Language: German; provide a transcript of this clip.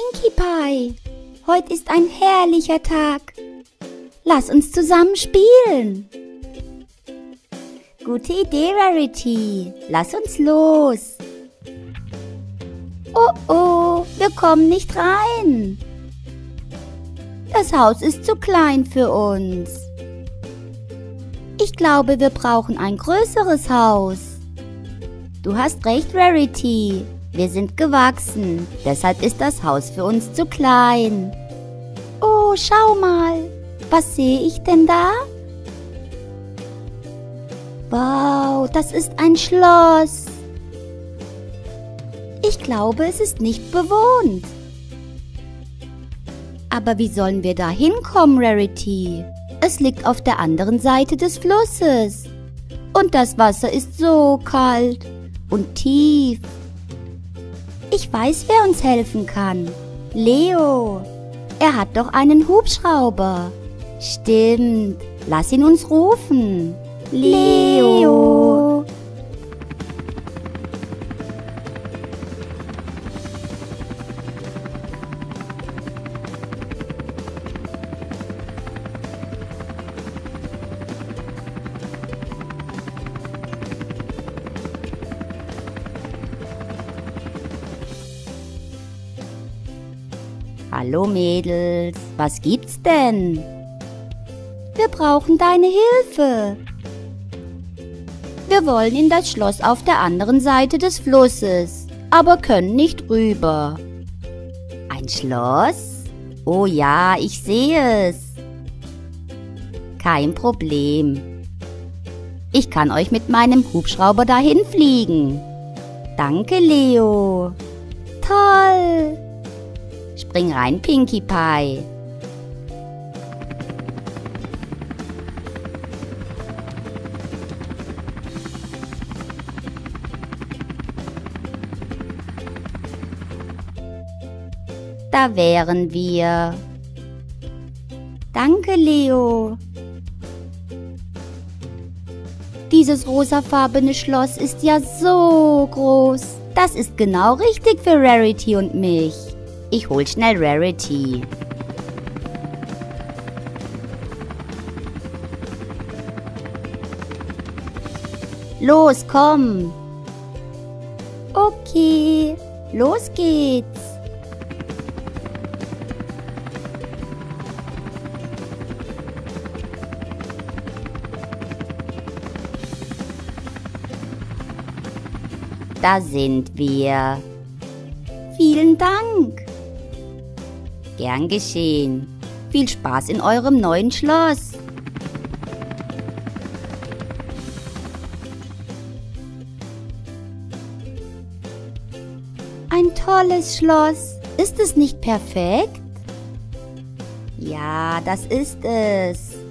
Pinkie Pie. Heute ist ein herrlicher Tag. Lass uns zusammen spielen. Gute Idee, Rarity. Lass uns los. Oh oh, wir kommen nicht rein. Das Haus ist zu klein für uns. Ich glaube, wir brauchen ein größeres Haus. Du hast recht, Rarity. Wir sind gewachsen, deshalb ist das Haus für uns zu klein. Oh, schau mal. Was sehe ich denn da? Wow, das ist ein Schloss. Ich glaube, es ist nicht bewohnt. Aber wie sollen wir da hinkommen, Rarity? Es liegt auf der anderen Seite des Flusses. Und das Wasser ist so kalt und tief. Ich weiß, wer uns helfen kann. Leo. Er hat doch einen Hubschrauber. Stimmt. Lass ihn uns rufen. Leo. Hallo Mädels, was gibt's denn? Wir brauchen deine Hilfe. Wir wollen in das Schloss auf der anderen Seite des Flusses, aber können nicht rüber. Ein Schloss? Oh ja, ich sehe es. Kein Problem. Ich kann euch mit meinem Hubschrauber dahin fliegen. Danke, Leo. Toll. Spring rein, Pinkie Pie. Da wären wir. Danke, Leo. Dieses rosafarbene Schloss ist ja so groß. Das ist genau richtig für Rarity und mich. Ich hol schnell Rarity. Los, komm. Okay, los geht's. Da sind wir. Vielen Dank. Gern geschehen. Viel Spaß in eurem neuen Schloss. Ein tolles Schloss. Ist es nicht perfekt? Ja, das ist es.